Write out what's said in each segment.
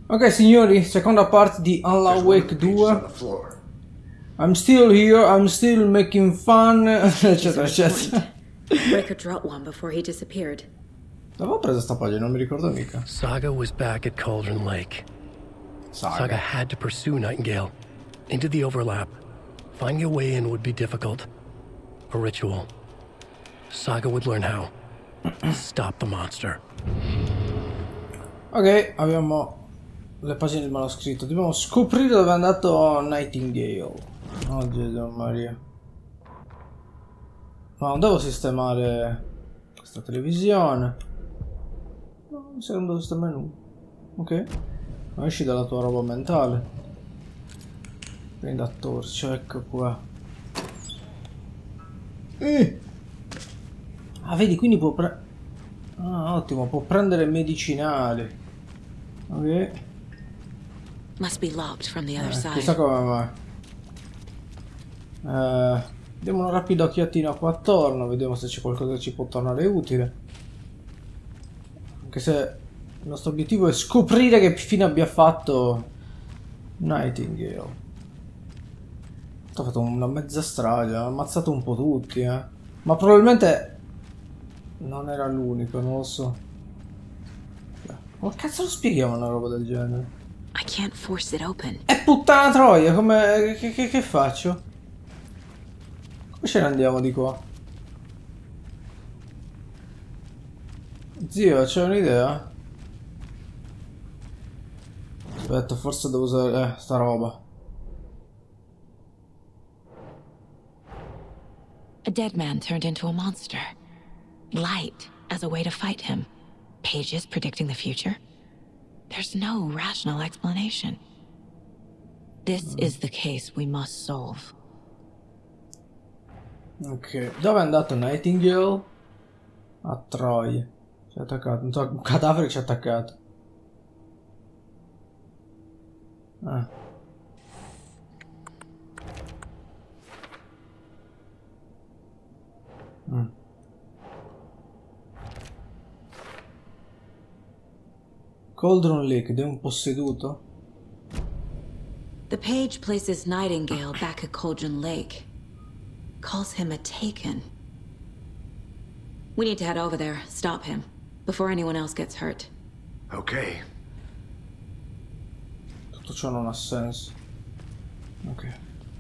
Ok signori, seconda parte di Alan Wake 2. I'm still here, I'm still making fun, eccetera eccetera. Breaker dropped one before he disappeared. Dove ho preso sta pagina? Non mi ricordo mica. Saga was back at Cauldron Lake. Saga had to pursue Nightingale into the overlap. Finding a way in would be difficult. A ritual. Saga would learn how. Stop the monster. Ok, abbiamo le pagine del manoscritto. Dobbiamo scoprire dove è andato Nightingale. Oh Gesù Maria. Ma non devo sistemare questa televisione. No, mi sa che non devo sistemare nulla. Ok. Ma esci dalla tua roba mentale. Prendi a torcia, ecco qua. Ah, vedi, quindi può prendere... Ah, ottimo, può prendere medicinali. Ok. Must be locked from the other side. Chissà come mai. Diamo una rapida occhiatina qua attorno, vediamo se c'è qualcosa che ci può tornare utile. Anche se il nostro obiettivo è scoprire che fine abbia fatto Nightingale. Ha fatto una mezza strage, ha ammazzato un po' tutti, ma probabilmente non era l'unico, non lo so. Come cazzo lo spieghiamo una roba del genere? I can't force it open. Puttana troia, come... che faccio? Come ce ne andiamo di qua? Zio, c'è un'idea? Aspetta, forse devo usare sta roba. A dead man turned into a monster. Light as a way to fight him. Pages predicting the future. There's no rational explanation. This is the case we must solve. Ok, dove è andato Nightingale? A Troia. Ci ha attaccato, un cadavere ci ha attaccato. Cauldron Lake, ed è un posseduto? The page places Nightingale back at Cauldron Lake. Calls him a Taken. We need to head over there, stop him, before anyone else gets hurt. Okay. Tutto ciò non ha senso. Ok.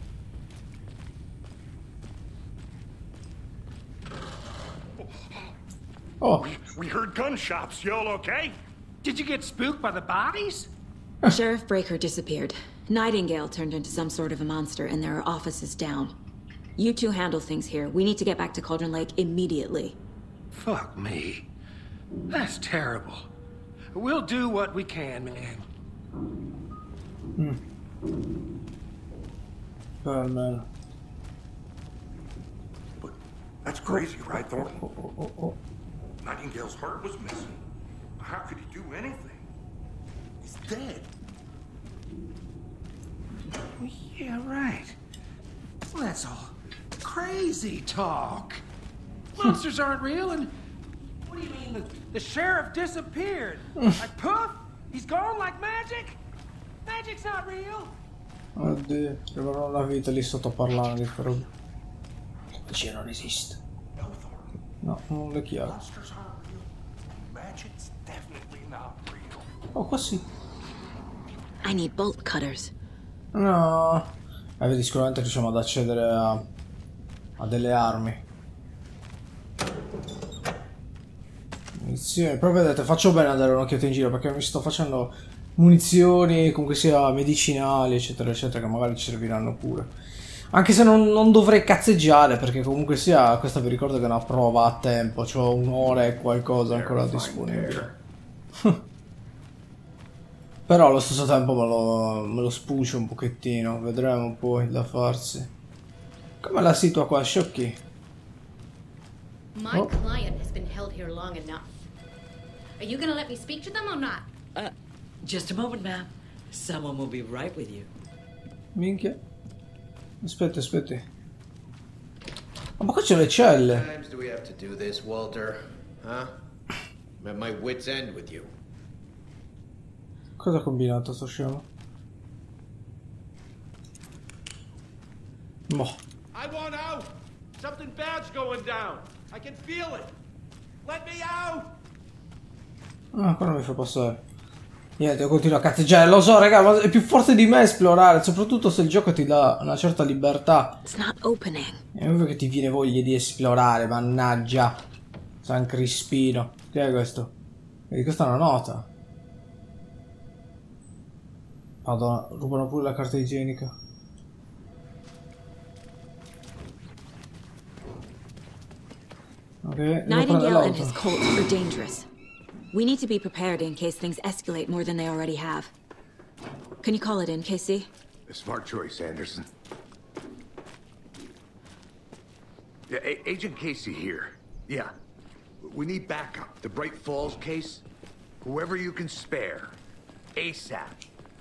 Oh. We heard gunshots. Y'all okay? Did you get spooked by the bodies? Sheriff Breaker disappeared. Nightingale turned into some sort of a monster and there are offices down. You two handle things here. We need to get back to Cauldron Lake immediately. Fuck me. That's terrible. We'll do what we can, man. Oh, man. But that's crazy, right, Thornton? Nightingale's heart was missing. How could he do anything? He's dead. Well, yeah, right. Well, that's all crazy talk. Monsters aren't real, and what do you mean the sheriff disappeared? Like poof? He's gone like magic? Magic's not real. Oddio, rimarrò una vita lì sotto parlando di questa roba. Magia non esiste. No, non è chiaro. Monsters aren't real. Magic's definitely not real. Oh, qua sì. I need bolt cutters. No. Vedi, sicuramente riusciamo ad accedere a delle armi. Munizioni. Però vedete, faccio bene a dare un'occhiata in giro perché mi sto facendo munizioni, comunque sia medicinali, eccetera, eccetera, che magari ci serviranno pure. Anche se non dovrei cazzeggiare, perché comunque sia, questa vi ricordo che è una prova a tempo, c'ho un'ora e qualcosa ancora disponibile. Però allo stesso tempo me lo spucio un pochettino, vedremo poi da farsi. Come la situa qua, sciocchi? My client has been held here long enough. Are you gonna let me speak to them or not? Just a moment, ma'am. Someone will be right with you. Minchia. Aspetti, aspetti. Ma qua c'è le celle. How many times do we have to do this, Walter? Huh? I'm at my wit's end with you. Cosa ha combinato sto scemo? Boh. I want out. Something bad's going down. I can feel it. Let me out. Ah, ancora non mi fa passare. Niente, io continuo a cazzeggiare. Lo so, raga, ma è più forte di me esplorare. Soprattutto se il gioco ti dà una certa libertà. It's not opening. È ovvio che ti viene voglia di esplorare, mannaggia. San Crispino. Che è questo? Vedi, questa è una nota. Madonna, rubano pure la carta igienica. Ok, devo prendere Nightingale and his l'auto. cult are dangerous. We need to be prepared in case things escalate more than they already have. Can you call it in, Casey? A smart choice, Anderson. Yeah, Agent Casey here. Yeah. We need backup. The Bright Falls case? Whoever you can spare. ASAP.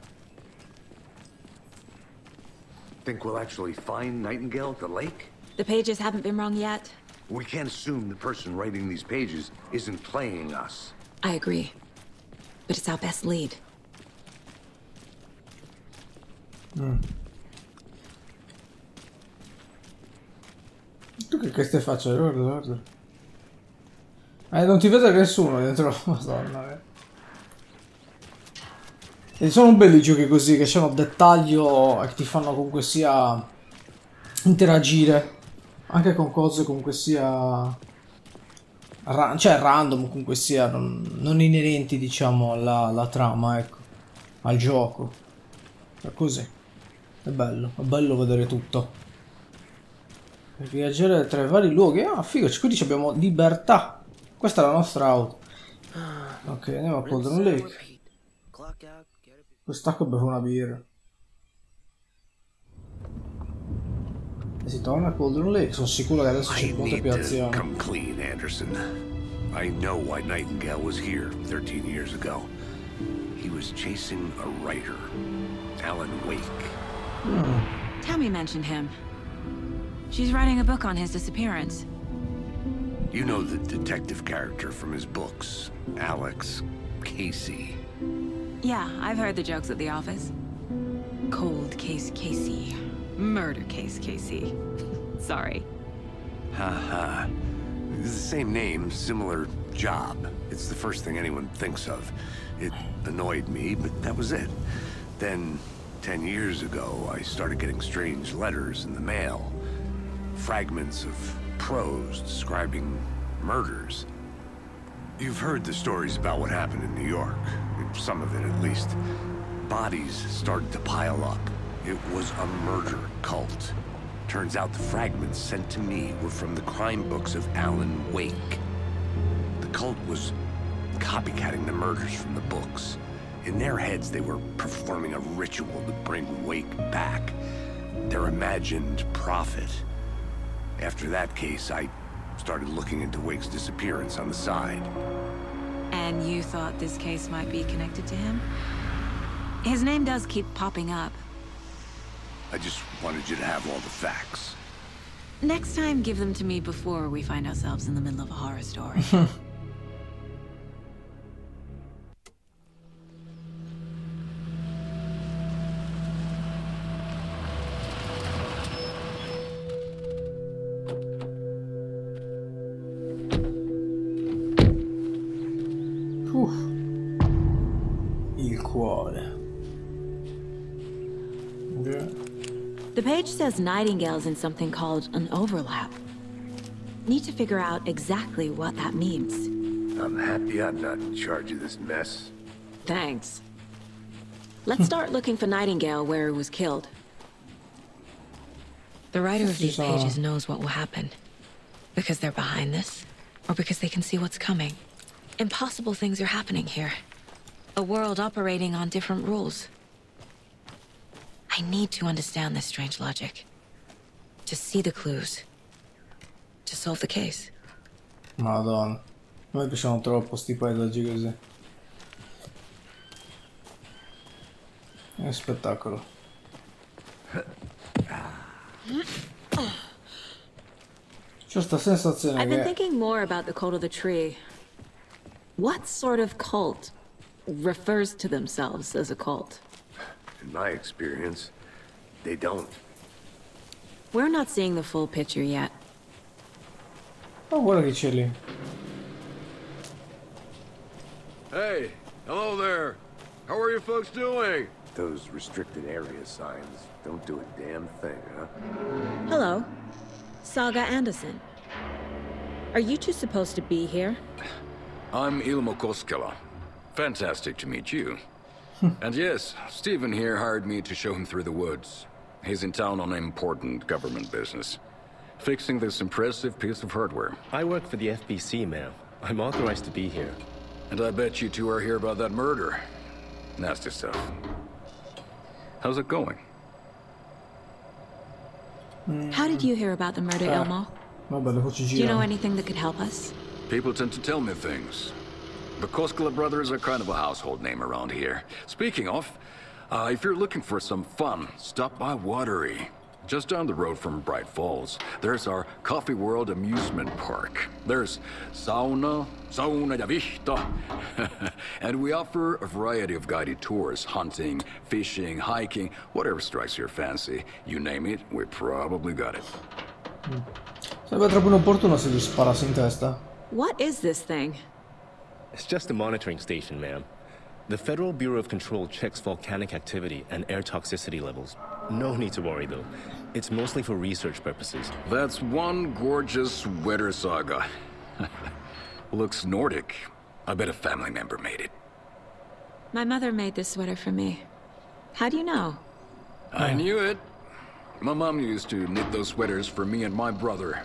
Think we'll actually find Nightingale at the lake? The pages haven't been wrong yet. We can't assume the person writing these pages isn't playing us. I agree. But it's our best lead. Tu che stai facendo? Guarda. Non ti vede nessuno dentro. Madonna. E sono belli i giochi così, che c'hanno dettaglio e che ti fanno comunque sia interagire. Anche con cose comunque sia... cioè random comunque sia, non inerenti diciamo alla trama, ecco. Al gioco. È così. È bello vedere tutto. Per viaggiare tra i vari luoghi. Ah, figo, quindi abbiamo libertà. Questa è la nostra auto. Ok, andiamo a Cauldron Lake. Quest'acqua bevo una birra. E si torna a Cauldron Lake. Sono sicuro che adesso c'è molta più azione. Come clean, Anderson. I know why Nightingale was here 13 years ago. He was chasing a writer, Alan Wake. Tammy mentioned him. She's writing a book on his disappearance. You know the detective character from his books, Alex Casey. Yeah, I've heard the jokes at the office. Cold case Casey. Murder case Casey. Sorry. Haha. It's the same name, similar job. It's the first thing anyone thinks of. It annoyed me, but that was it. Then, 10 years ago, I started getting strange letters in the mail. Fragments of prose describing murders. You've heard the stories about what happened in New York. Some of it, at least. Bodies started to pile up. It was a murder cult. Turns out the fragments sent to me were from the crime books of Alan Wake. The cult was copycatting the murders from the books. In their heads, they were performing a ritual to bring Wake back. Their imagined prophet. After that case, I started looking into Wake's disappearance on the side. And you thought this case might be connected to him? His name does keep popping up. I just wanted you to have all the facts. Next time, give them to me before we find ourselves in the middle of a horror story. Il cuore. The page says Nightingale's in something called an overlap. Need to figure out exactly what that means. I'm happy I'm not in charge of this mess. Thanks. Let's start looking for Nightingale where he was killed. The writer of these pages knows what will happen. Because they're behind this, or because they can see what's coming. Impossible things are happening here. A world operating on different rules. I need to understand this strange logic. To see the clues. To solve the case. Madonna. A me piacciono troppo sti paesaggi così. È spettacolo. C'ho sta sensazione I've been che... thinking more about the cult of the tree. What sort of cult refers to themselves as a cult. In my experience, they don't. We're not seeing the full picture yet. Oh, guarda che c'è lì. Hey, hello there. How are you folks doing? Those restricted area signs don't do a damn thing, huh? Hello. Saga Anderson. Are you two supposed to be here? I'm Ilmo Koskela. Fantastic to meet you. And yes, Stephen here hired me to show him through the woods. He's in town on important government business, fixing this impressive piece of hardware. I work for the FBC, ma'am. I'm authorized to be here. And I bet you two are here about that murder. Nasty stuff. How's it going? How did you hear about the murder, Ilmo? Vabbè, le voci Do you know girano. anything that could help us? People tend to tell me things. The Koskela brothers are kind of a household name around here. Speaking of, if you're looking for some fun, stop by Watery. Just down the road from Bright Falls, there's our Coffee World amusement park. There's sauna ja vihta. And we offer a variety of guided tours, hunting, fishing, hiking, whatever strikes your fancy. You name it, we probably got it. Sarebbe troppo inopportuno se gli sparassi in testa. What is this thing? It's just a monitoring station, ma'am. The Federal Bureau of Control checks volcanic activity and air toxicity levels. No need to worry, though. It's mostly for research purposes. That's one gorgeous sweater, Saga. Looks Nordic. I bet a family member made it. My mother made this sweater for me. How do you know? I knew it. My mom used to knit those sweaters for me and my brother.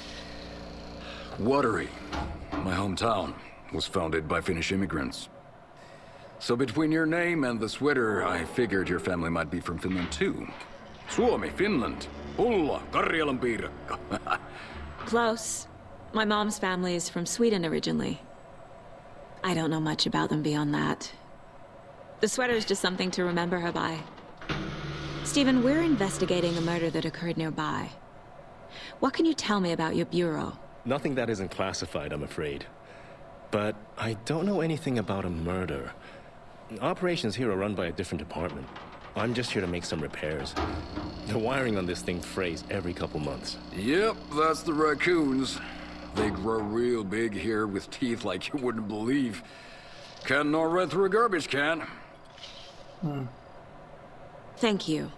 Watery, my hometown, was founded by Finnish immigrants. So between your name and the sweater, I figured your family might be from Finland too. Suomi, Finland. Pulla, Karjalan piirakka. Close. My mom's family is from Sweden originally. I don't know much about them beyond that. The sweater is just something to remember her by. Stephen, we're investigating a murder that occurred nearby. What can you tell me about your bureau? Nothing that isn't classified, I'm afraid. But I don't know anything about a murder. Operations here are run by a different department. I'm just here to make some repairs. The wiring on this thing frays every couple months. Yep, that's the raccoons. They grow real big here with teeth like you wouldn't believe. Can't gnaw right through a garbage can. Thank you.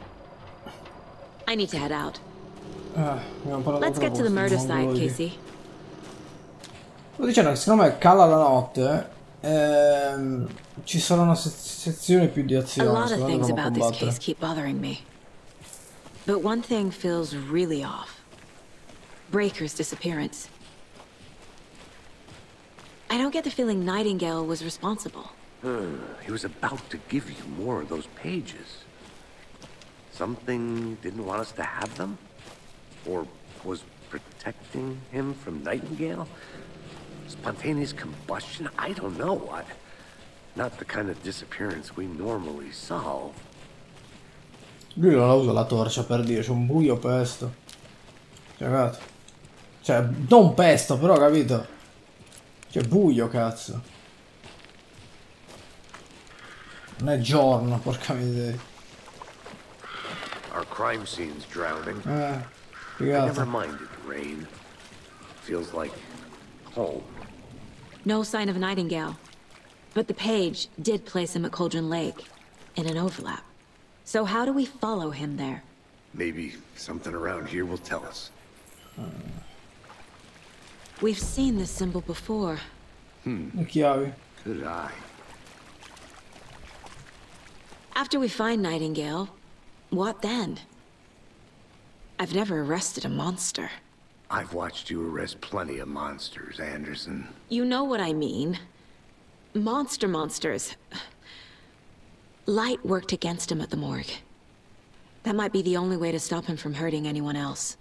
I need to head out. Abbiamo parlato Let's get to the murder site, Casey. Sto dicendo che secondo me cala la notte. Ci saranno sezioni più di A azione. lot of Secondo me things dobbiamo about this combattere. case keep bothering me. But one thing feels really off. Breaker's disappearance. I don't get the feeling Nightingale was responsible. He was about to give you more of those pages. Something didn't want us to have them? Or was protecting him from Nightingale? Spontaneous combustion? I don't know. Not the kind of disappearance we normally solve. Lui non la usa la torcia per dire, c'è un buio pesto. Cagato. Cioè, non pesto, però, capito? C'è buio, cazzo. Non è giorno, porca miseria. Our crime scene's drowning. I Figata. never minded rain. Feels like home. No sign of Nightingale. But the page did place him at Cauldron Lake, in an overlap. So how do we follow him there? Maybe something around here will tell us. We've seen this symbol before. Le chiavi. Good eye. After we find Nightingale, what then? I've never arrested a monster. I've watched you arrest plenty of monsters, Anderson. You know what I mean. Monsters. Light worked against him at the morgue. That might be the only way to stop him from hurting anyone else.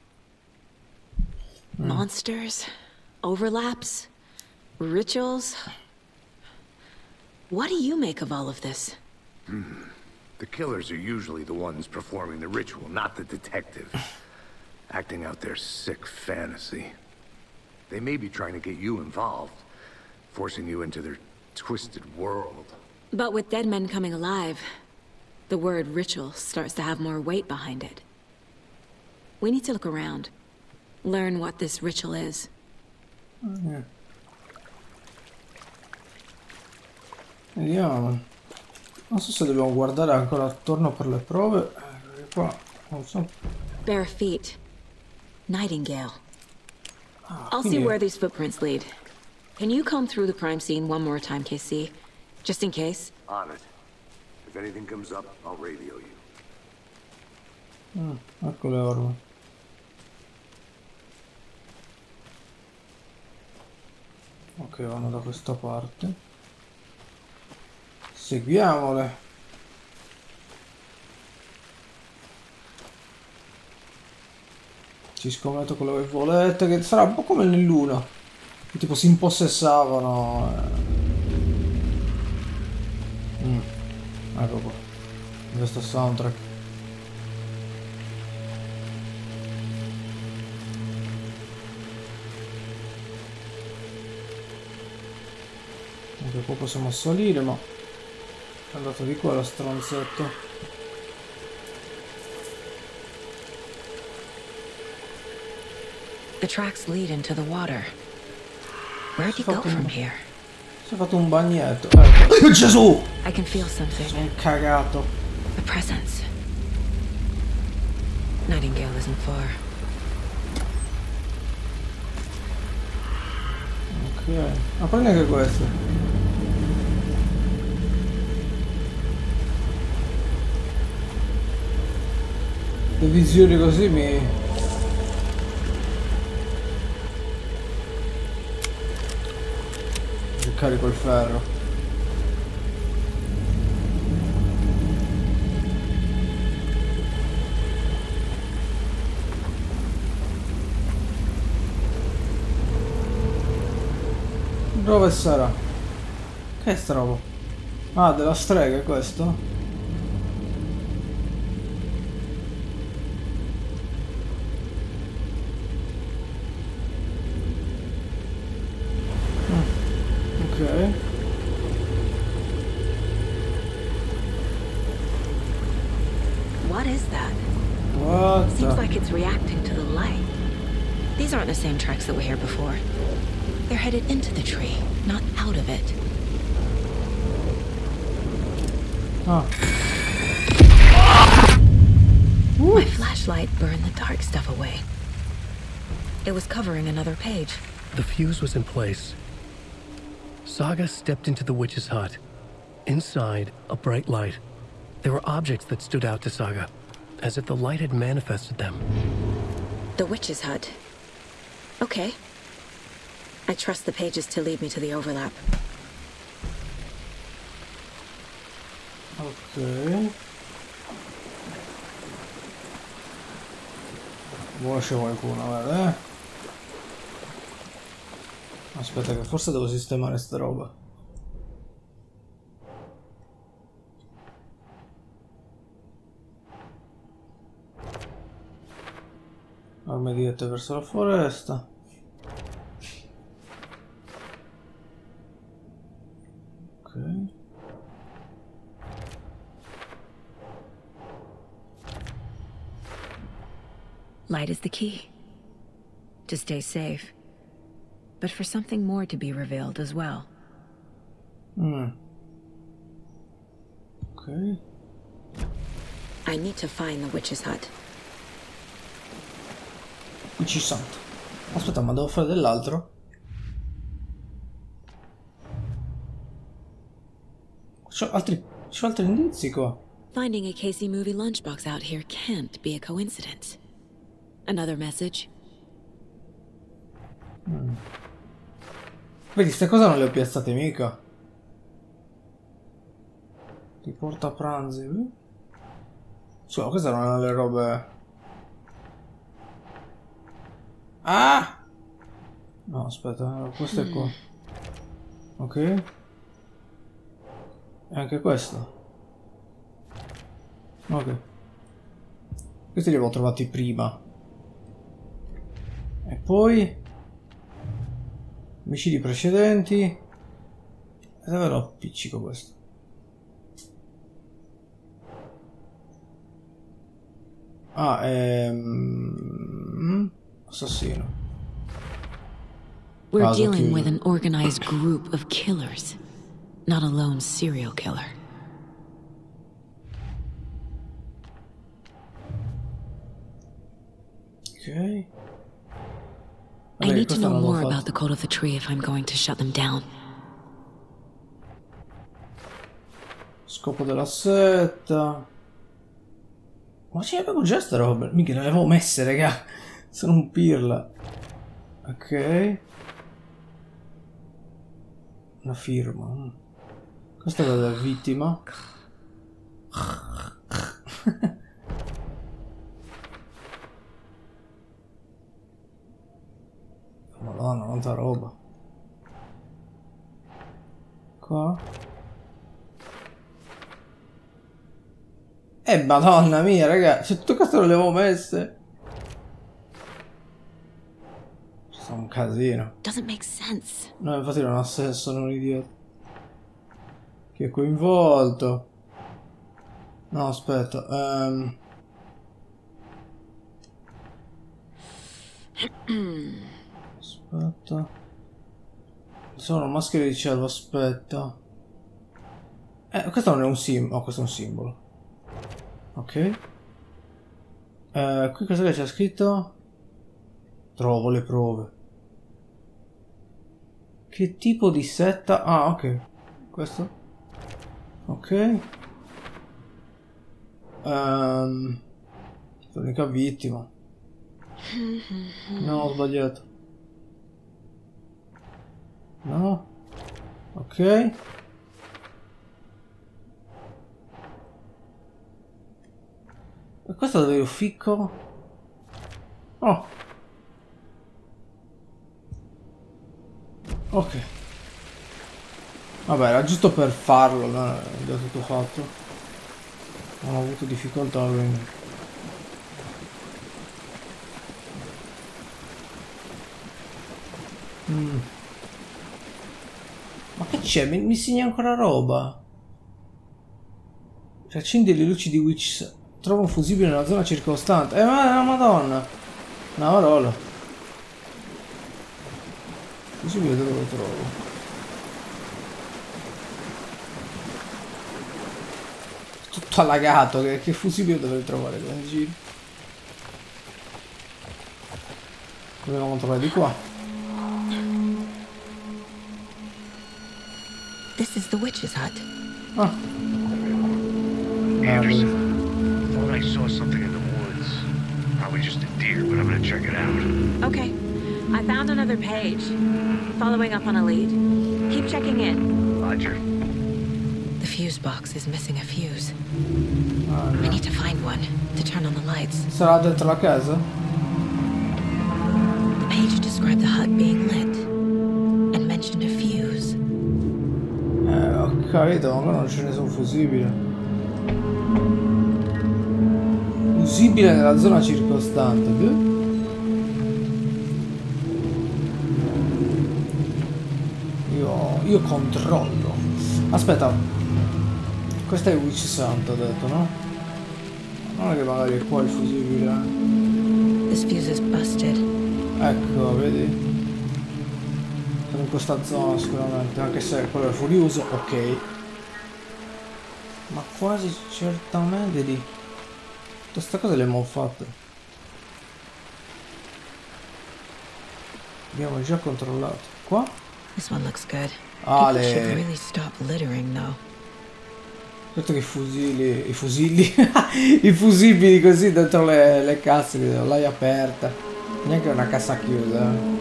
Monsters? Overlaps? Rituals? What do you make of all of this? The killers are usually the ones performing the ritual, not the detective. Acting out their sick fantasy. They may be trying to get you involved, forcing you into their twisted world. But with dead men coming alive, the word ritual starts to have more weight behind it. We need to look around. Learn what this ritual is. Vediamo. Non so se dobbiamo guardare ancora attorno per le prove. Qua non so. Bare feet. Nightingale. I'll see where these footprints lead. Can you comb through the crime scene one more time, KC? Just in case? On it. If anything comes up, I'll radio you. Ecco le orme. Ok, vanno da questa parte. Seguiamole. Ci scommetto quello che volete, che sarà un po' come nell'una, che tipo si impossessavano. Ecco qua, questo soundtrack. Anche qua possiamo salire, ma è andato di qua lo stronzetto. The tracks lead into the water. Where'd you go from here? Si è fatto un bagnetto. Ecco. Gesù! I can feel something. Sono cagato. A presence. Nightingale isn't far. Ok. Ma prendi anche questo. Le visioni così mi... Carico il ferro. Dove sarà? Che è sta roba? Ah, della strega è questo? Okay. What is that? What? Seems like it's reacting to the light. These aren't the same tracks that were here before. They're headed into the tree, not out of it. Ah. My flashlight burned the dark stuff away. It was covering another page. The fuse was in place. Saga stepped into the witch's hut. Inside, a bright light. There were objects that stood out to Saga, as if the light had manifested them. The witch's hut. Okay. I trust the pages to lead me to the overlap. Ok. Buono c'è qualcuno, guarda, Aspetta che forse devo sistemare sta roba. Armi dirette verso la foresta. Ok. Light is the key. To stay safe. But for something more to be revealed as well. Ok. I need to find the witch's hut. Qui ci sono. Aspetta, ma devo fare dell'altro? C'ho altri indizi qua. Finding a Casey movie lunchbox out here can't be a coincidence. Another message? Vedi, queste cose non le ho piazzate mica. Ti porta a pranzi. Cioè, queste erano le robe. Ah! No, aspetta, questo è qua. Ok. E anche questo. Ok. Questi li avevo trovati prima. E poi omicidi precedenti. Dove lo appiccico questo? Ah, assassino. We're dealing with an organized group of killers, not a lone serial killer. Ok. I need to know more about the Code of the Tree if I'm going to shut them down. Scopo della setta. Ma ce l'avevo già sta roba. Mica le avevo messe, raga. Sono un pirla. Ok. Una firma. Questa è la vittima. Madonna, quanta roba. Qua. Madonna mia, raga. Cioè, tutto questo non le avevo messe. Sono un casino. Doesn't make sense. No, infatti non ha senso, sono un idiota. Chi è coinvolto? No, aspetta. Aspetta. Sono maschere di cervo, aspetta. Questo non è un simbolo. Oh, questo è un simbolo. Ok. Qui cosa che c'è scritto? Trovo le prove. Che tipo di setta? Ah, ok. Questo? Ok. L'unica vittima. No, ho sbagliato. No. Ok. E questo dove lo ficco? Oh. Ok. Vabbè, era giusto per farlo, no? È già tutto fatto. Non ho avuto difficoltà, quindi. Ma che c'è? Mi segna ancora roba. Accendi le luci di Witch. Trova un fusibile nella zona circostante. Ma madonna. No, Rolo. Fusibile dove lo trovo? Tutto allagato. Che fusibile dovrei trovare qua in giro? Dobbiamo trovare di qua. This is the witch's hut. Ah. Anderson, thought I saw something in the woods. Probably just a deer, but I'm gonna check it out. Okay. I found another page. Following up on a lead. Keep checking in. Roger. The fuse box is missing a fuse. Ah, no. I need to find one to turn on the lights. Sarà dentro la casa? The page described the hut being lit and mentioned a fuse. Ho capito, ma non ce ne sono fusibili. Fusibile nella zona circostante. Io controllo. Aspetta. Questo è Witch Santa, ho detto, no? Non è che magari è qua il fusibile. This fuse is busted. Ecco, vedi? In questa zona sicuramente, anche se quello è furioso, ok. Ma quasi certamente di tutte queste cose le abbiamo fatte. Abbiamo già controllato. Qua? This one looks good. Ale. People should really stop littering though. Certo che i fusili. I fusibili così dentro le casse, l'hai aperta. Neanche una cassa chiusa.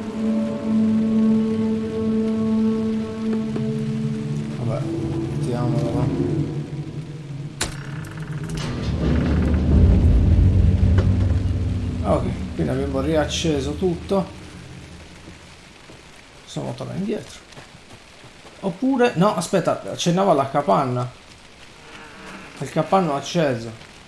Ok, quindi abbiamo riacceso tutto. Possiamo tornare indietro. Oppure, no, aspetta, accennava la capanna. Il capanno acceso.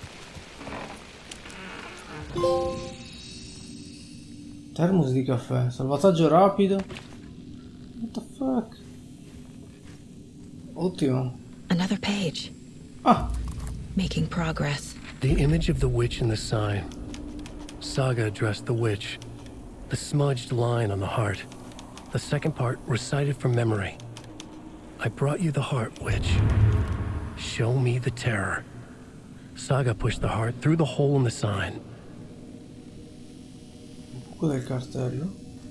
Termos di caffè, salvataggio rapido. What the fuck? Ottimo. Another page. Ah. Making progress. The image of the witch in the sign. Saga addressed the witch. The smudged line on the heart. The second part recited from memory. I brought you the heart, witch. Show me the terror. Saga pushed the heart through the hole in the sign. Buco del cartello.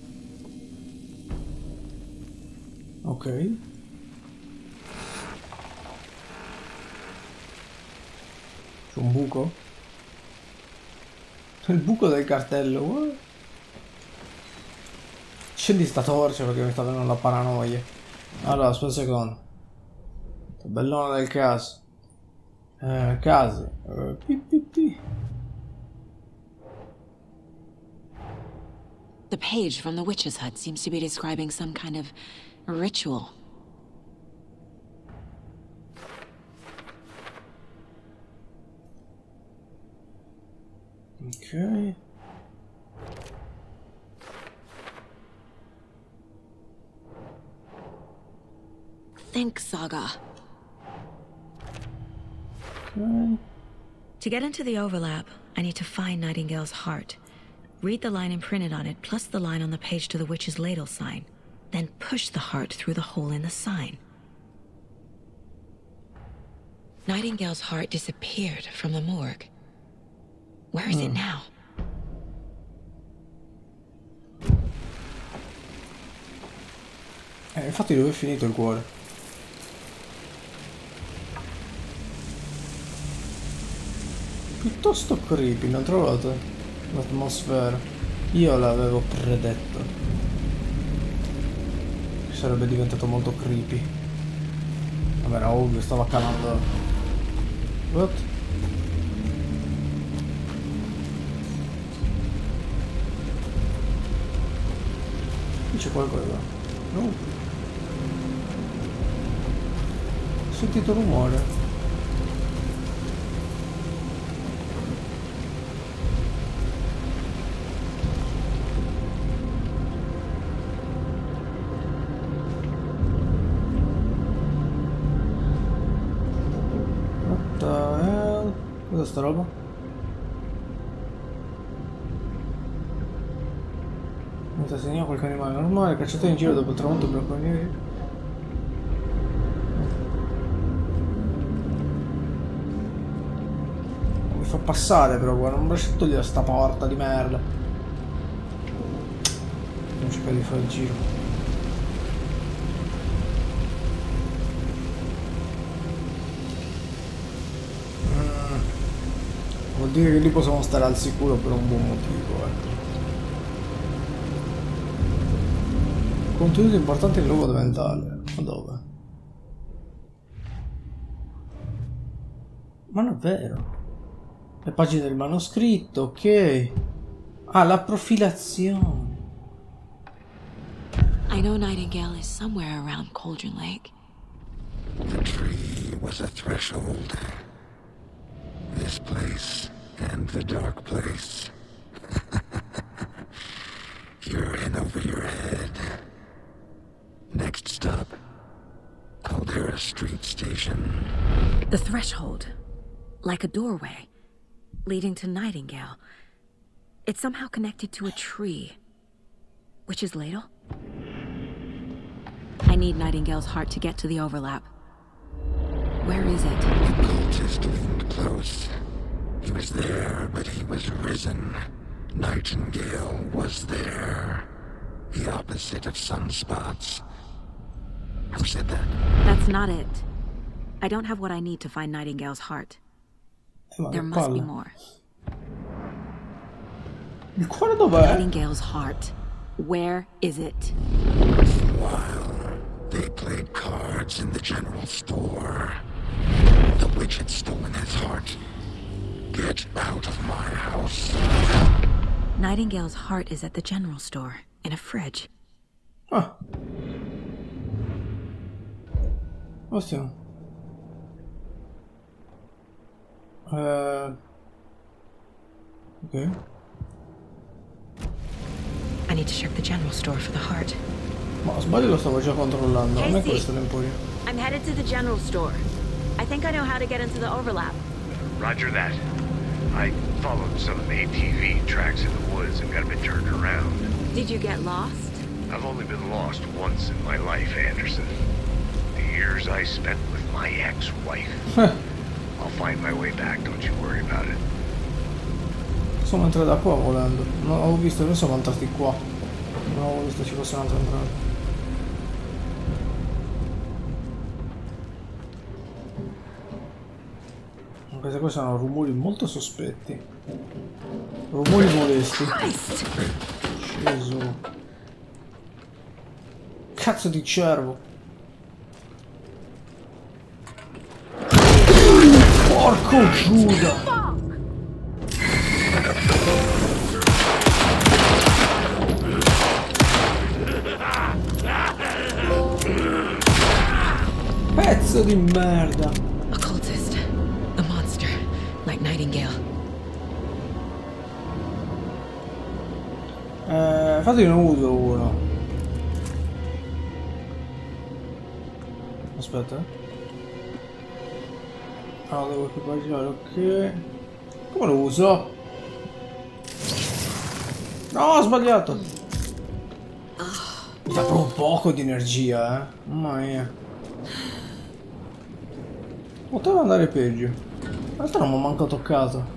Ok. C'è un buco? Il buco del cartello. What? Scendi sta torcia perché mi sta venendo la paranoia. Allora, aspetta un secondo. Tabellone del caso. Casi. The page from the witch's hut seems to be describing some kind of ritual. Ok. Think, Saga. Okay. To get into the overlap, I need to find Nightingale's heart. Read the line imprinted on it, plus the line on the page to the witch's ladle sign. Then push the heart through the hole in the sign. Nightingale's heart disappeared from the morgue. Where is it now? Infatti dove è finito il cuore? Piuttosto creepy, non trovate? L'atmosfera. Io l'avevo predetto. Sarebbe diventato molto creepy. Vabbè, era ovvio, stava calando. What? Qui c'è qualcosa. No. Ho sentito rumore. Cos'è sta roba? Mentre segna qualche animale normale, cacciato in giro dopo il tramonto bracconieri. Mi fa passare però, guarda, non riesco a togliere sta porta di merda. Non cerco di fare il giro. Vuol dire che lì possiamo stare al sicuro per un buon motivo, Contenuti importanti nel logo mentale. Ma dove? Ma non è vero. Le pagine del manoscritto, ok. Ah, la profilazione. I know Nightingale is somewhere around Cauldron Lake. The tree was a threshold. This place and the dark place. You're in over your head. Next stop, Caldera Street Station. The threshold. Like a doorway. Leading to Nightingale. It's somehow connected to a tree. Witch's ladle? I need Nightingale's heart to get to the overlap. Where is it? The cultist leaned close. He was there, but he was risen. Nightingale was there. The opposite of sunspots. Who said that? That's not it. I don't have what I need to find Nightingale's heart. There must be more. Il cuore dov'è? Nightingale's heart. Where is it? For a while, they played cards in the general store. The witch had stolen his heart. Get out of my house. Nightingale's heart is at the general store, in a fridge. Ah. Ottimo. Ok. I need to check the general store for the heart. Ma sbaglio, lo stavo già controllando. Non è questo l'emporio. I'm headed to the general store. I think I know how to get into the overlap. Roger that. I followed some ATV tracks in the woods and got a bit turned around. Did you get lost? I've only been lost once in my life, Anderson. The years I spent with my ex-wife. I'll find my way back, don't you worry about it. Sono entrato da qua volendo. Non avevo visto, noi siamo entrati qua. Non avevo visto ci fosse un'altra entrata. Questi qua sono rumori molto sospetti. Rumori molesti. Gesù. Cazzo di cervo. Porco Giuda. Pezzo di merda. Occultist. A monster. Like Nightingale. Infatti ne ho avuto uno. Aspetta. Ah, devo equipaggiare, ok. Come lo uso? No, ho sbagliato. Mi dà proprio poco di energia, eh. Mamma mia. Poteva andare peggio. In realtà non mi ha manco toccato.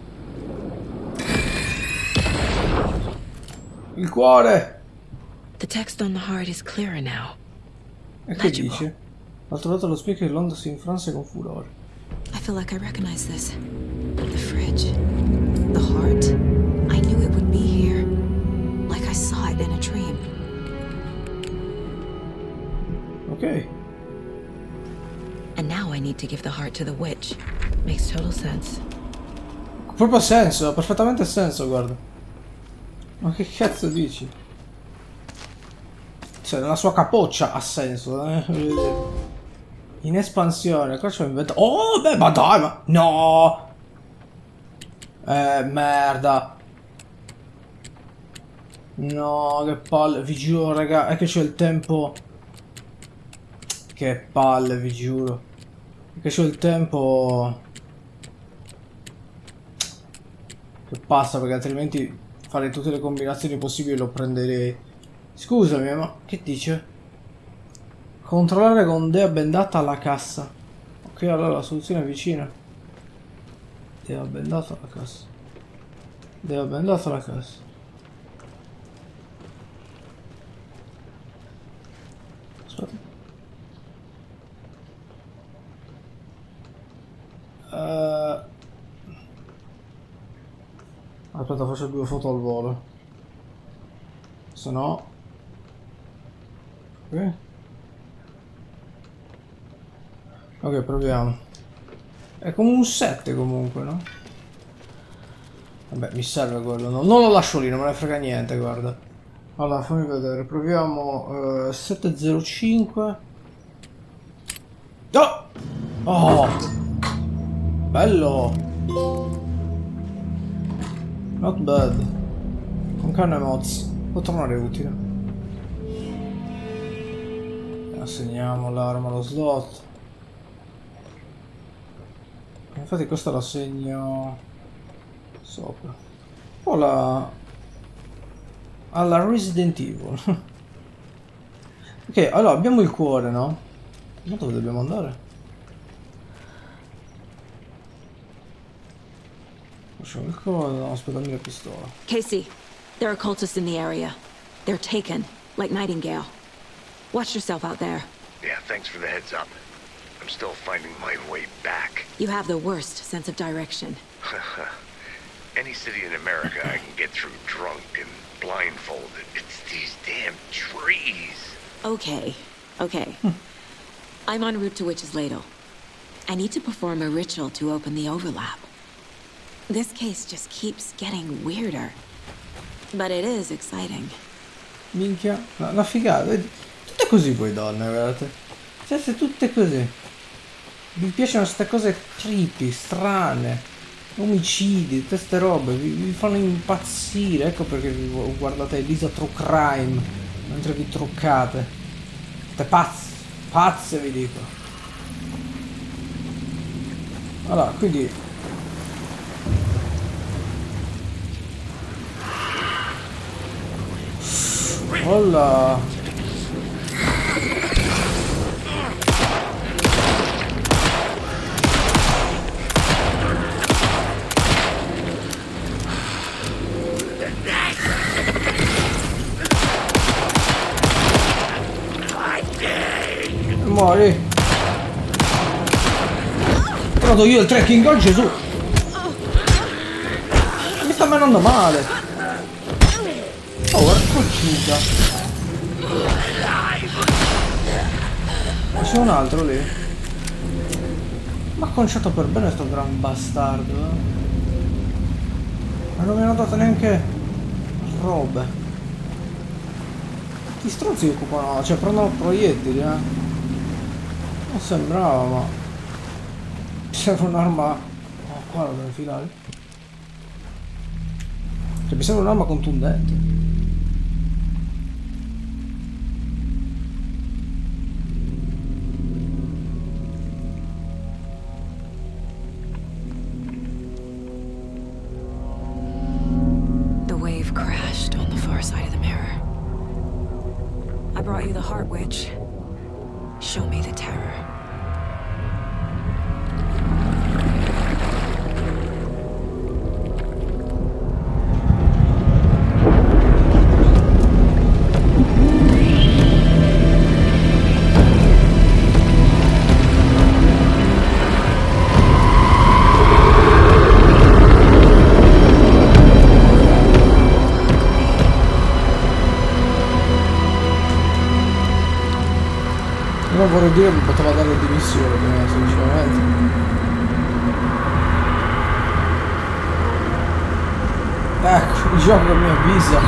Il cuore! The text on the heart is clearer now. E che dice? Ha trovato lo speaker e l'onda si infranse con furore. I feel like I recognize this. The fridge. The heart. I knew it would be here. Like I saw it in a dream. Ok. And now I need to give the heart to the witch. Makes total sense. Proprio senso, ha perfettamente senso, guarda. Ma che cazzo dici? Cioè, nella sua capoccia ha senso, eh? In espansione, qua c'ho inventato. Oh, beh, ma dai, ma. No! Merda. No, che palle, vi giuro, raga, è che c'ho il tempo. Che palle, vi giuro. Che c'ho il tempo. Che passa, perché altrimenti fare tutte le combinazioni possibili lo prenderei. Scusami, ma che dice? Controllare con dea bendata alla cassa. Ok, allora la soluzione è vicina. Dea bendata alla cassa. Dea bendata alla cassa. Aspetta. Aspetta, faccio 2 foto al volo. Se no. Ok. Ok, proviamo. È come un 7 comunque, no? Vabbè, mi serve quello. Non lo lascio lì, non me ne frega niente, guarda. Allora, fammi vedere. Proviamo 705. Oh! Oh! Bello! Not bad. Con canne moz. Può tornare utile. Assegniamo l'arma allo slot. Infatti questa la segno sopra. Poi la alla Resident Evil. Ok, allora abbiamo il cuore, no? Ma dove dobbiamo andare? Facciamo il cuore, no, aspetami la pistola. Casey, there are cultists in the area. They're taken, like Nightingale. Watch yourself out there. Yeah, thanks for the heads up. I'm still finding my way back. You have the worst sense of direction. Any city in America I can get through drunk and blindfolded. It's these damn trees. Okay, okay. I'm en route to Witch's Ladle. I need to perform a ritual to open the overlap. This case just keeps getting weirder. But it is exciting. Minchia, la figata, vedi? Tutte così voi donne, guardate. Siete tutte così. Vi piacciono queste cose creepy, strane, omicidi, tutte ste robe, vi fanno impazzire. Ecco perché vi guardate Elisa True Crime mentre vi truccate. Siete pazze vi dico. Allora, quindi... Olla! Muori! Ho trovato io il trekking, oh Gesù! Mi sta andando male! Oh, guarda giuda! Ma c'è un altro lì? Ma ha conciato per bene sto gran bastardo, Ma non mi hanno dato neanche robe. Ti stronzi occupano, cioè prendono proiettili, Non sembrava, ma... serve un'arma... Oh, qua la devo infilare. Cioè mi serve un'arma contundente. The wave crashed on the far side of the mirror. I brought you the Heart Witch. Show me the terror. Non vorrei dire che poteva dare dimissioni, sinceramente. Ecco, il gioco mi avvisa.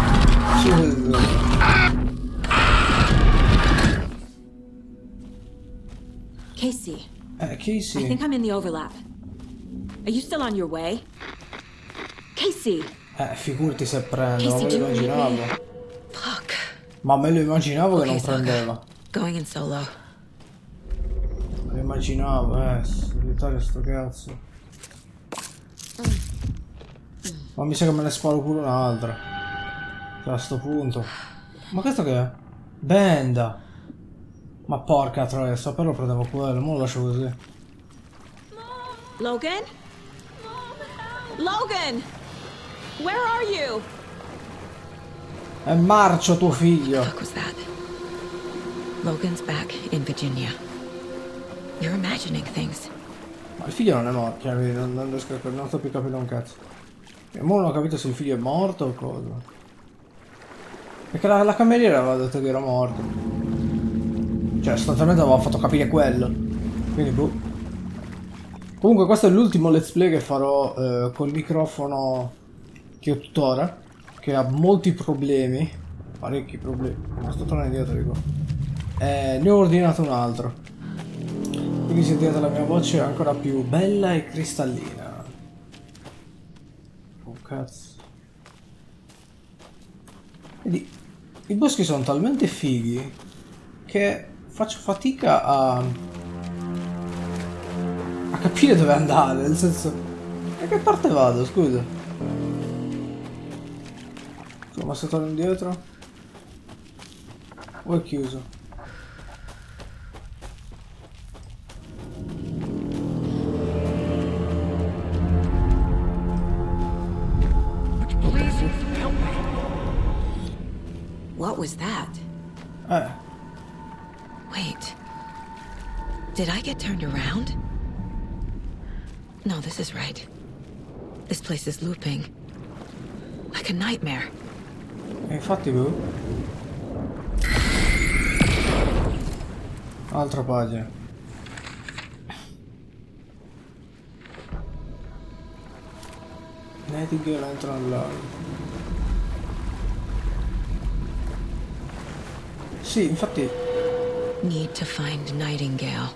Casey. Casey. I think I'm in the overlap. Are you still on your way? Casey. Figurati se prendo, Casey, me lo immaginavo. Fuck. Ma me lo immaginavo che non prendeva. Going in solo. Me lo immaginavo, solitario sto cazzo. Ma mi sa che me ne sparo pure un'altra. Cioè, a sto punto. Ma questo che è? Benda. Ma porca troia, saperlo prendevo quello, mo lo lascio così. Logan? Logan! Where are you? È Marcio tuo figlio. What was that? Logan's back in Virginia. You're imagining things. Ma il figlio non è morto, cioè, non riesco a non sto più capendo un cazzo. E mo non ho capito se il figlio è morto o cosa. Perché la cameriera aveva detto che era morto. Cioè, sostanzialmente aveva fatto capire quello. Quindi boh. Comunque questo è l'ultimo let's play che farò col microfono che ho tuttora. Che ha molti problemi. Parecchi problemi. Ma sto tornando indietro, dico. Ne ho ordinato un altro. Quindi sentirete la mia voce ancora più bella e cristallina. Oh cazzo. Vedi, i boschi sono talmente fighi che faccio fatica a capire dove andare, nel senso... Da che parte vado, scusa? Ma se torno indietro? O è chiuso? What was that? Wait. Did I get turned around? No, this is right. This place is looping. Like a nightmare. Infatti, boh. Altra pagina. Nightingale entra nell'aria. Sì, infatti. Need to find Nightingale.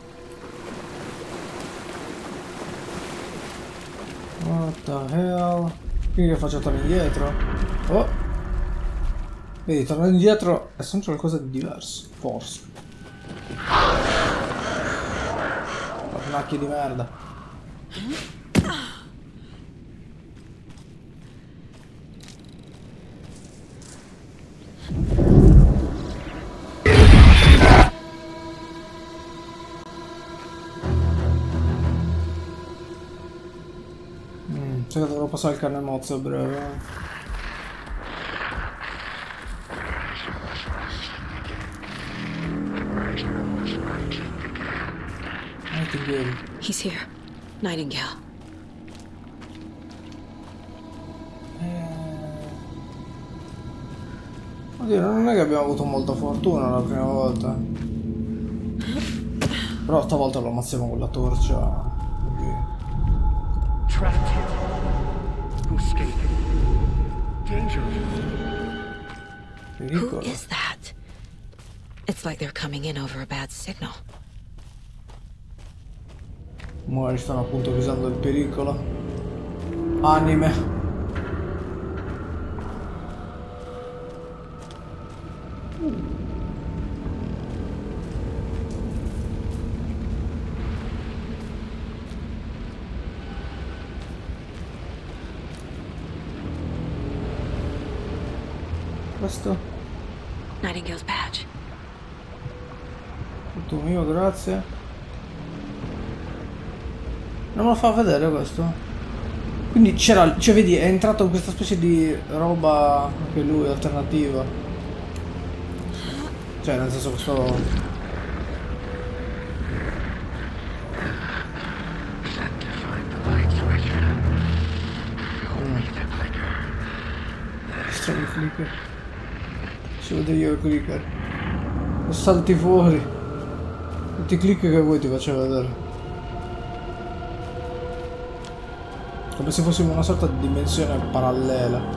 What the hell? Quindi che faccio tornare indietro? Oh! Vedi, tornare indietro è sempre qualcosa di diverso, forse. Pernacchio di merda. Sai che dovrò passare il carne mozzo a breve. Nightingale. He's here. Nightingale. Oddio, non è che abbiamo avuto molta fortuna la prima volta. Però stavolta lo ammazziamo con la torcia. Trapped here. Who escaped? Danger. Who is that? It's like they're coming in over a bad signal. Ora stanno appunto avvisando il pericolo. Anime. Questo? Nightingale's badge. Tutto mio, grazie. Non me lo fa vedere questo. Quindi c'era, cioè vedi, è entrato in questa specie di roba anche lui, alternativa. Cioè nel senso questo... Strani clicker. Ci vedo io il clicker. E salti fuori. Tutti i click che vuoi ti faccio vedere. Come se fossimo una sorta di dimensione parallela.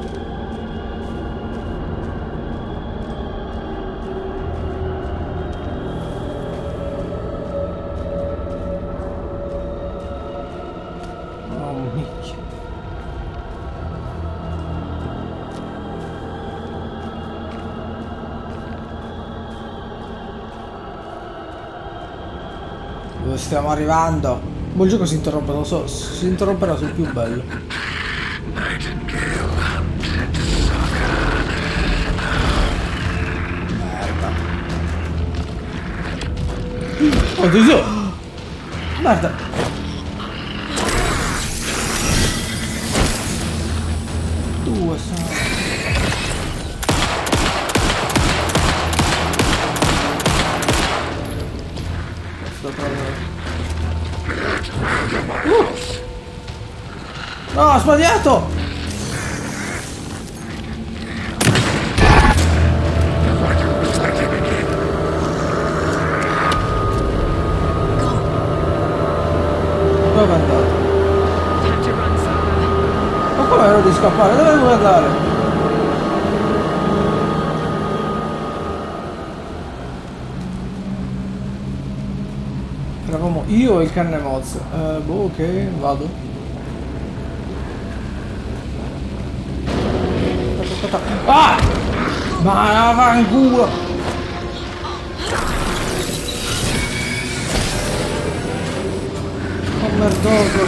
Oh minchia. Dove stiamo arrivando? Il gioco si interrompe, non so, si interromperà sul più bello. Merda. Oh Gesù! Merda! Due sono. No, ho sbagliato! Dove è andato? Ma come ero di scappare? Dove devo andare? Eravamo io e il canne mozzo. Boh, ok, vado. Ah! Ma vaffanculo! Oh merdoso!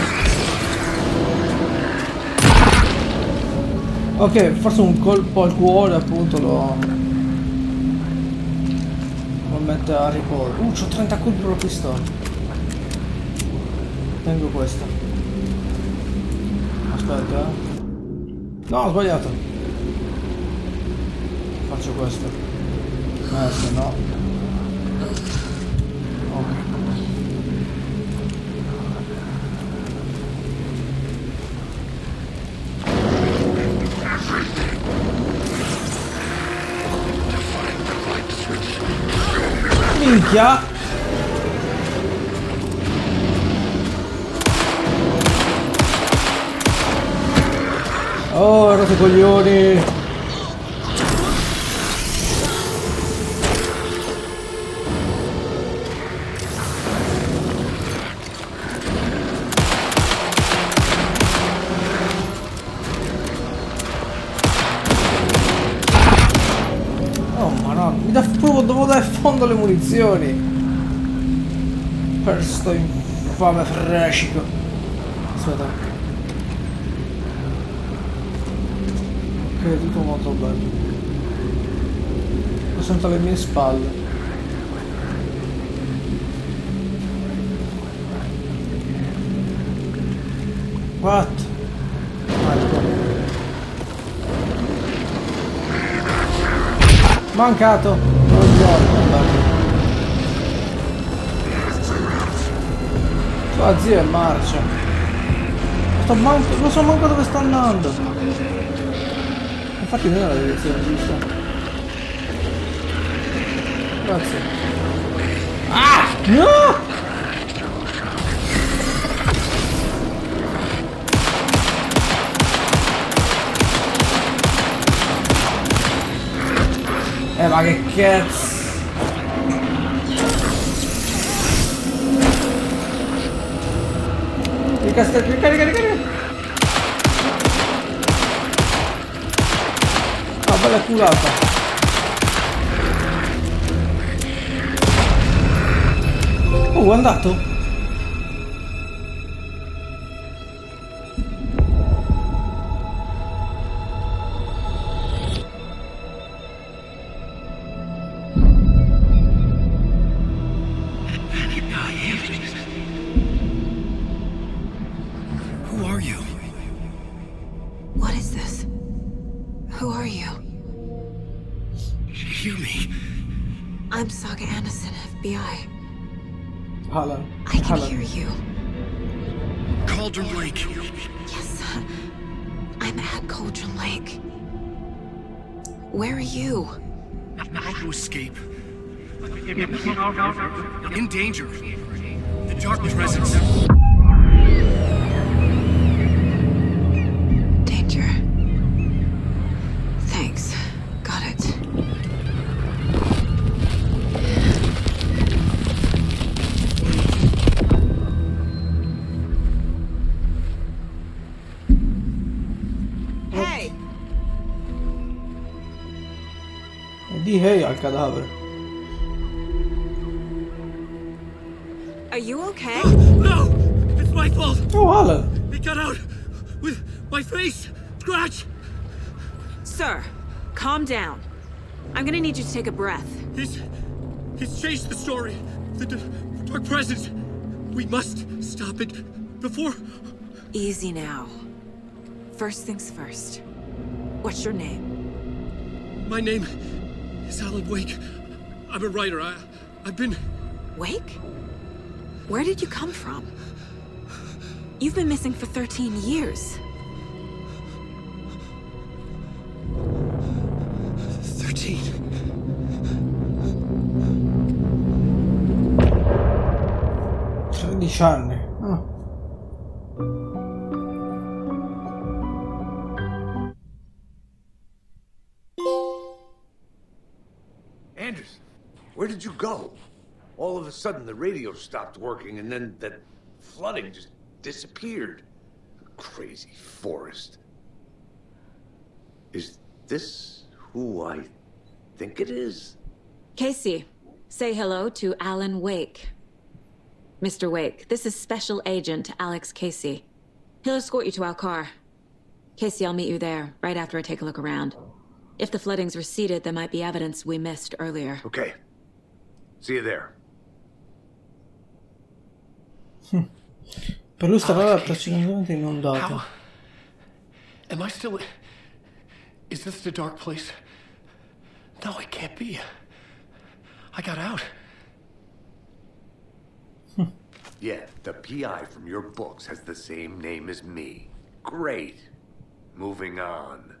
Ok, forse un colpo al cuore appunto lo mette a riposo. C'ho 30 colpi per la pistola. Tengo questa. Aspetta. No, ho sbagliato. Faccio questo. Se no. Ok. Minchia! Oh, rotte coglioni! Devo dare fondo le munizioni per sto infame fresco. aspetta. Ok, tutto molto bello. Lo sento alle mie spalle. What? Ecco. Mancato. Buongiorno. Sua zia è marcia. Non so manco dove sta andando. Infatti non è la direzione giusta. Grazie. Ah! No! Ma che cazzo! Carica! Ah, bella culata! Oh, è andato? I'm Saga Anderson, FBI. Alan. I can hear you. Cauldron Lake. Yes, I'm at Cauldron Lake. Where are you? How to escape? In danger. The dark presence. Danger. Thanks. Got it. Hey! Di hey al cadavere. Are you okay? No! It's my fault! Oh, Alan! It got out with my face scratch! Sir, calm down. I'm gonna need you to take a breath. He's changed the story. The dark presence. We must stop it before... Easy now. First things first. What's your name? My name is Alan Wake. I'm a writer. I've been... Wake? Where did you come from? You've been missing for 13 years. 13. 13 anni. Ah. Anderson, where did you go? All of a sudden the radio stopped working and then that flooding just disappeared. Crazy forest. Is this who I think it is? Casey, say hello to Alan Wake. Mr. Wake, this is Special Agent Alex Casey. He'll escort you to our car. Casey, I'll meet you there, right after I take a look around. If the flooding's receded, there might be evidence we missed earlier. Okay. See you there. Per lui stava praticamente inondato. Am I still... Is this the dark place? No, it can't be. I got out. Yeah, the PI from your books has the same name as me. Great. Moving on.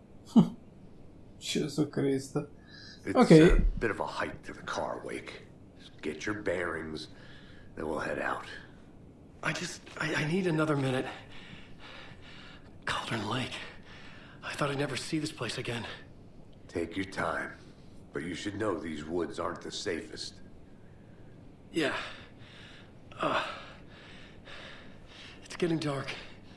Gesù Cristo. It's Okay. a bit of a hike to the car, Wake. Just get your bearings, then we'll head out. I need another minute. Cauldron Lake. I thought I'd never see this place again. Take your time. But you should know these woods aren't the safest. Yeah. It's getting dark.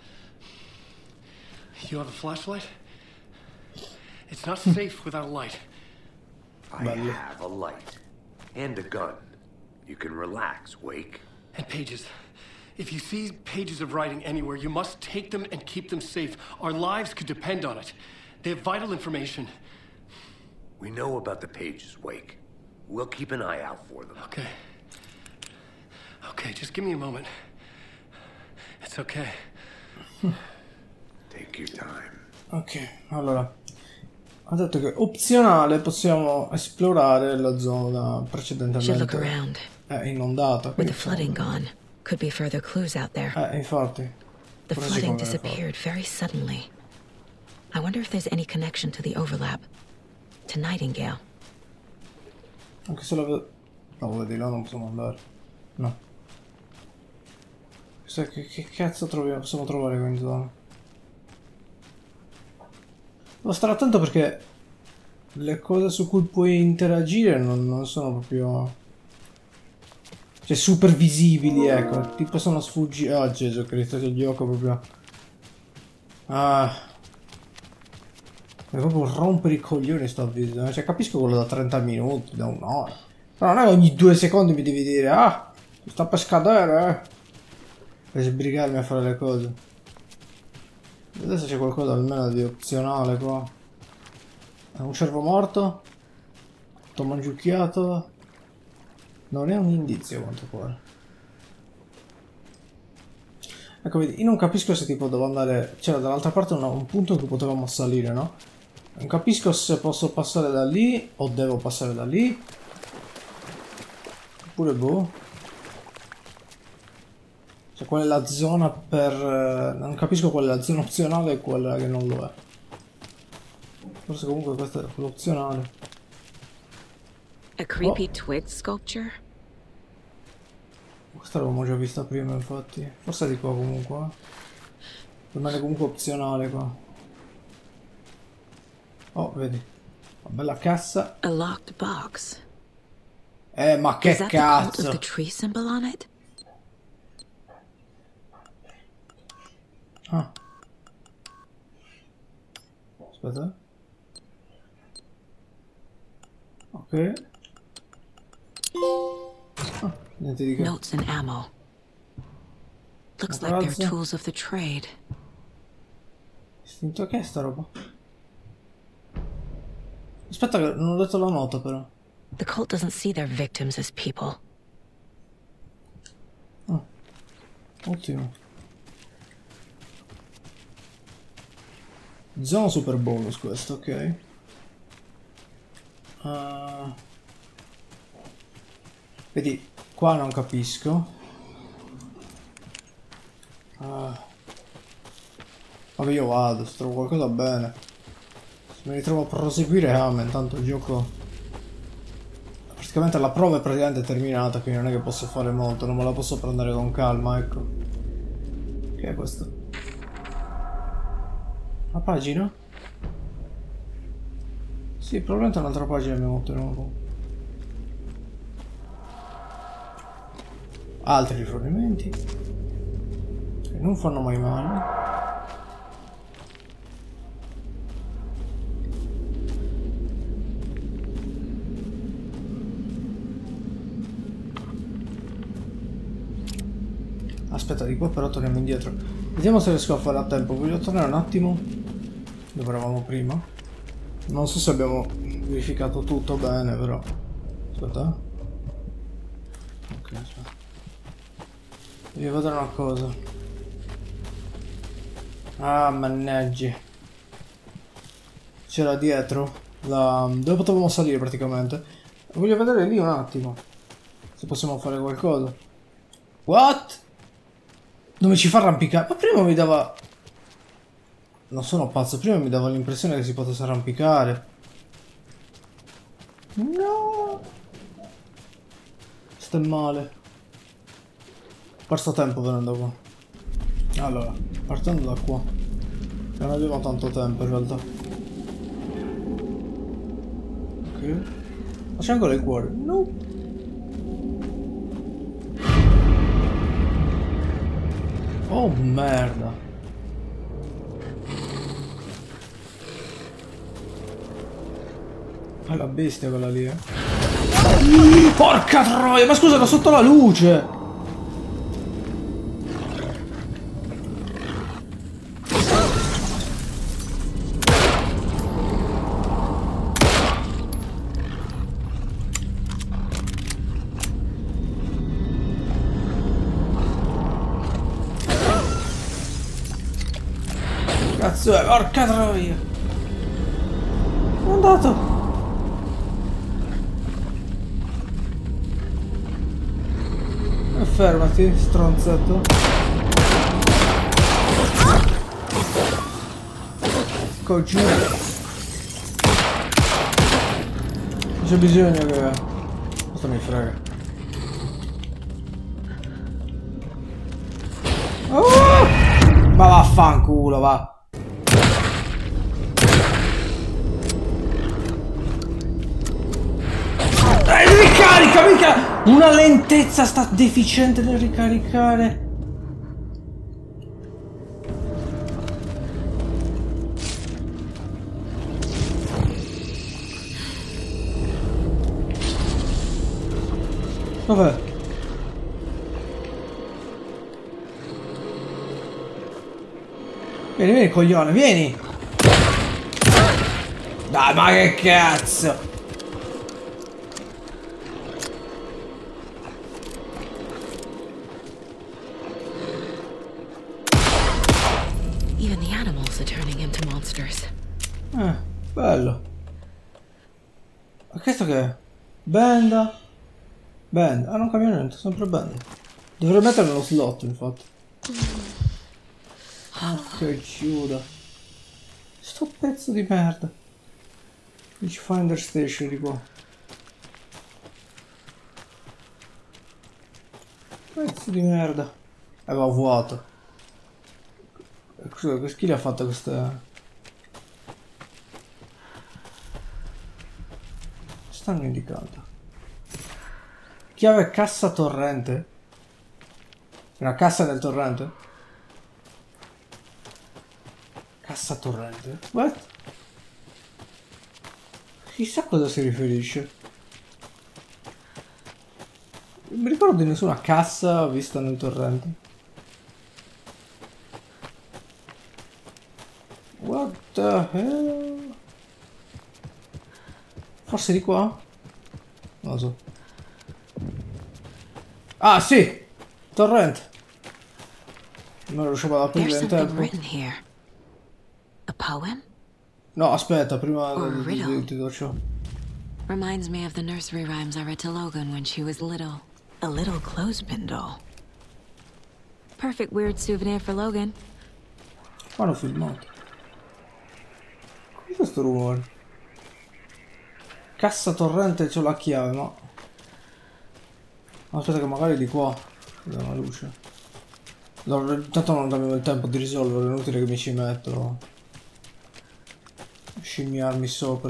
You have a flashlight? It's not safe without a light. I have a light. And a gun. You can relax, Wake. And Pages. If you see pages of writing anywhere, you must take them and keep them safe. Our lives could depend on it. They have vital information. We know about the pages, Wake. We'll keep an eye out for them. Okay. Okay, just give me a moment. It's okay. Take your time. Ok, allora. Ha detto che opzionale possiamo esplorare la zona precedentemente inondata. With the flooding gone, could be further clues out there. Infatti. The flooding disappeared very suddenly. I wonder if there's any connection to the overlap. To Nightingale. Anche se la vedo... No, di là non possiamo andare. No. Che cazzo possiamo trovare qui in zona? Devo stare attento perché le cose su cui puoi interagire non sono proprio... Cioè super visibili, ecco. Ti possono sfuggire... Oh Gesù Cristo, che gioco proprio... Ah... È proprio rompere i coglioni sto video. Cioè capisco quello da 30 minuti, da un'ora. Però non è ogni 2 secondi mi devi dire ah, sta per scadere per sbrigarmi a fare le cose. Adesso c'è qualcosa almeno di opzionale qua. È un cervo morto? Tutto mangiucchiato? Non è un indizio a quanto pare. Ecco vedi, io non capisco se tipo devo andare... C'era dall'altra parte un punto in cui potevamo salire, no? Non capisco se posso passare da lì o devo passare da lì. Oppure boh. Cioè qual è la zona per... Non capisco qual è la zona opzionale e quella che non lo è. Forse comunque questa è quella opzionale. A creepy twig sculpture? Questa l'avevamo già vista prima infatti. Forse è di qua comunque. Rimane comunque opzionale qua. Oh, vedi. Una bella cassa. A locked box. Ma che cazzo? Is that the cult of the tree symbol on it? Ah. Aspetta. Ok. Ah, niente di che. Notes and ammo. Looks like they're tools of the trade. Istinto che è sta roba? Aspetta che non ho letto la nota però. The cult doesn't see their victims as people. Ah. Ottimo. Zona super bonus questo, ok. Vedi, qua non capisco. Vabbè io vado, se trovo qualcosa bene. Se mi ritrovo a proseguire, intanto il gioco... Praticamente la prova è praticamente terminata, quindi non è che posso fare molto, non me la posso prendere con calma, ecco. Che è questo? Una pagina? Sì, probabilmente un'altra pagina abbiamo ottenuto. Altri rifornimenti. Che non fanno mai male. Aspetta, di qua però torniamo indietro. Vediamo se riesco a fare a tempo. Voglio tornare un attimo dove eravamo prima. Non so se abbiamo verificato tutto bene, però. Aspetta. Ok, aspetta. Devo vedere una cosa. Ah, mannaggia. C'era dietro dove potevamo salire praticamente. Voglio vedere lì un attimo se possiamo fare qualcosa. What? Dove ci fa arrampicare? Ma prima mi dava... Non sono pazzo, prima mi dava l'impressione che si potesse arrampicare. No! Sto male. Ho perso tempo venendo qua. Allora, partendo da qua. Non abbiamo tanto tempo in realtà. Ok. Ma c'è ancora il cuore? No! Oh merda. È la bestia quella lì, eh. Porca troia, ma scusa, da sotto la luce. Cazzo è, porca troia! È andato! E fermati, stronzetto. Coglione. C'è bisogno che... Questo mi frega. Oh! Ma vaffanculo, va. Ricarica, mica! Una lentezza sta deficiente nel ricaricare. Dov'è? Vieni, vieni, coglione, vieni! Dai, ma che cazzo! Even the animals are turning into monsters. Bello. Ma questo che è? Benda. Benda. Ah, non cambia niente, sempre benda. Dovrei mettere nello slot, infatti. Ah, che chiuda. Sto pezzo di merda. Witchfinder Station di qua. Pezzo di merda. Va vuoto. Scusa, che skill ha fatto questa? Stanno indicando. Chiave cassa torrente. Una cassa nel torrente? Cassa torrente? What? Chissà a cosa si riferisce. Non mi ricordo di nessuna cassa vista nel torrente. What the hell? Forse di qua? Non lo so. Ah, sì! Torrente. Non riuscivo ad aprire in tempo. A poem? No, aspetta, prima di tutto ciò. Reminds me of the nursery rhymes I read to Logan when she was little. A little clothespin doll. Perfect weird souvenir for Logan. Ma l'ho filmato. Cos'è sto rumore? Cassa torrente, c'ho la chiave, ma... Aspetta che magari di qua c'è una luce. Intanto non abbiamo il tempo di risolvere, è inutile che mi ci metto a scimmiarmi sopra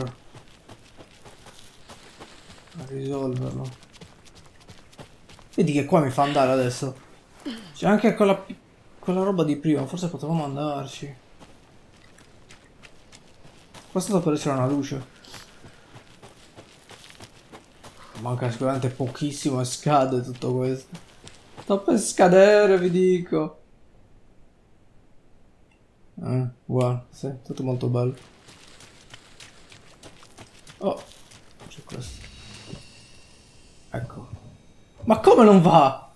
a risolverlo. Vedi che qua mi fa andare adesso. C'è anche quella roba di prima, forse potevamo andarci. Qua sta per essere una luce. Manca sicuramente pochissimo e scade tutto questo. Sto per scadere, vi dico. Guarda, sì, tutto molto bello. Oh, c'è questo. Ecco. Ma come non va?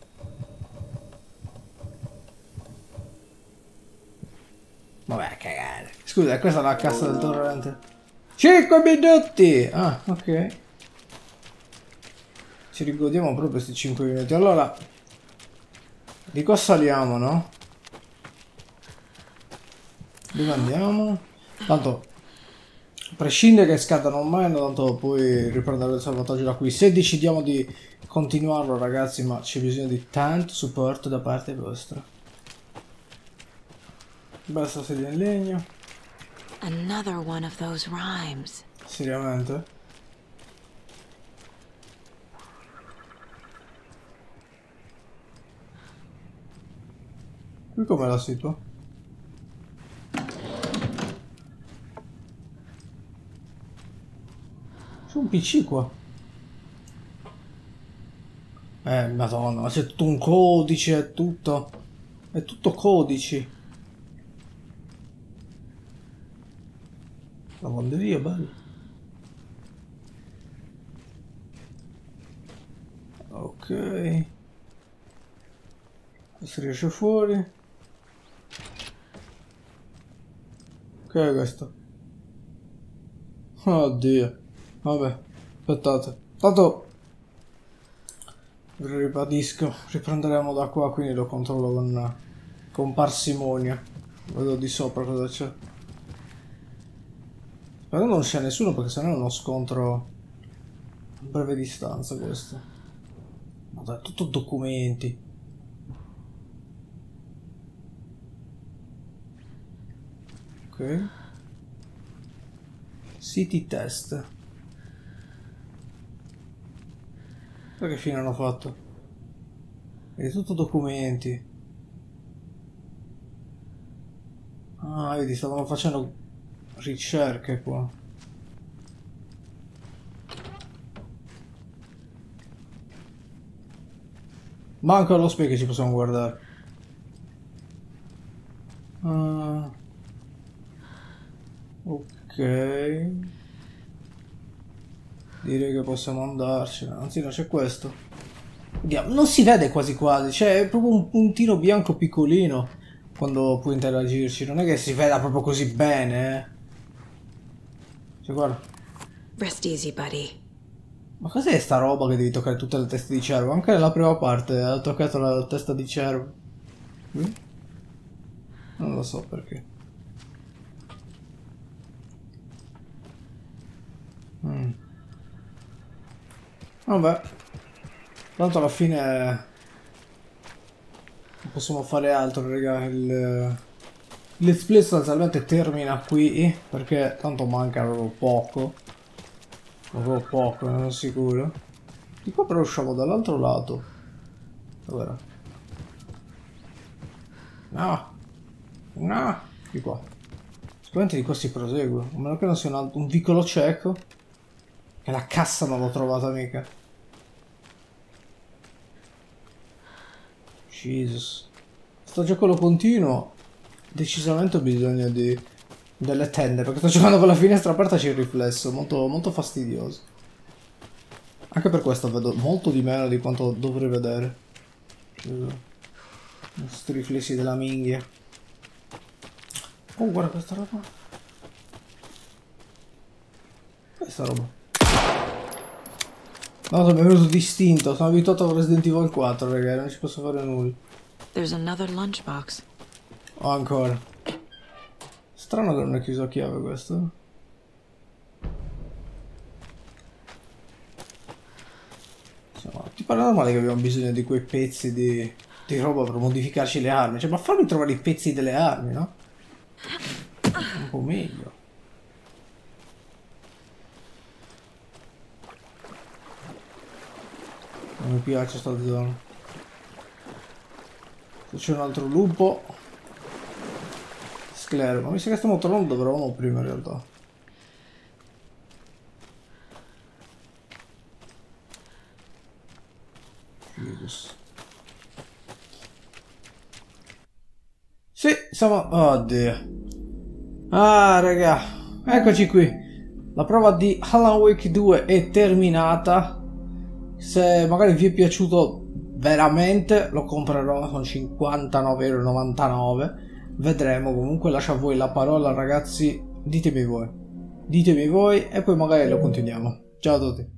Vabbè, cagare. Scusa, questa è la cassa del torrente. 5 minuti! Ah, ok. Ci rigodiamo proprio questi 5 minuti. Allora, di qua saliamo, no? Dove andiamo? Tanto, a prescindere che scadano ormai, tanto poi riprenderò il salvataggio da qui. Se decidiamo di continuarlo, ragazzi, ma c'è bisogno di tanto supporto da parte vostra. Basta sedia in legno. Another one of those rhymes. Seriamente? Qui come la situa? C'è un PC qua. Madonna, ma c'è tutto un codice, è tutto. È tutto codici. Lavanderia, bello. Ok. Si riesce fuori. Che è questo? Oddio. Vabbè, aspettate. Tanto vi ribadisco, riprenderemo da qua, quindi lo controllo con parsimonia. Vedo di sopra cosa c'è. Però non c'è nessuno perché sennò è uno scontro a breve distanza questo. Ma dai, tutto documenti. Ok. City test. Che fine hanno fatto? Vedi, tutto documenti. Ah, vedi, stavano facendo ricerche qua. Manco allo specchio ci possiamo guardare. Ok. Direi che possiamo andarcene. Anzi no, c'è questo. Vediamo. Non si vede quasi quasi. C'è proprio un puntino bianco piccolino quando puoi interagirci. Non è che si veda proprio così bene, Cioè guarda. Rest easy, buddy. Ma cos'è sta roba che devi toccare tutte le teste di cervo? Anche nella prima parte ha toccato la testa di cervo. Non lo so perché. Vabbè. Tanto alla fine non possiamo fare altro, raga. Il let's play sostanzialmente termina qui perché tanto manca proprio poco. Proprio poco, non sono sicuro. Di qua però usciamo dall'altro lato. Dov'era? No. No. Di qua. Sicuramente di qua si prosegue. A meno che non sia un vicolo cieco. Che la cassa non l'ho trovata mica. Jesus. Sto gioco lo continuo. Decisamente ho bisogno di delle tende, perché sto giocando con la finestra aperta, c'è il riflesso, molto fastidioso. Anche per questo vedo molto di meno di quanto dovrei vedere. Questi riflessi della minghia. Oh, guarda questa roba. Questa roba. No, mi è venuto distinto, sono abituato a Resident Evil 4, raga, non ci posso fare nulla. There's another lunchbox. Oh, ancora. Strano che non è chiuso a chiave questo. Insomma, ti pare normale che abbiamo bisogno di quei pezzi di roba per modificarci le armi? Cioè, ma fammi trovare i pezzi delle armi, no? Un po' meglio. Non mi piace sta zona. Se c'è un altro lupo. Sclero, ma mi sa che stiamo tornando dove eravamo prima in realtà. Jesus. Sì, siamo... Oddio. Ah, raga. Eccoci qui. La prova di Alan Wake 2 è terminata. Se magari vi è piaciuto veramente, lo comprerò, sono 59,99 €. Vedremo, comunque lascio a voi la parola, ragazzi. Ditemi voi e poi magari lo continuiamo. Ciao a tutti.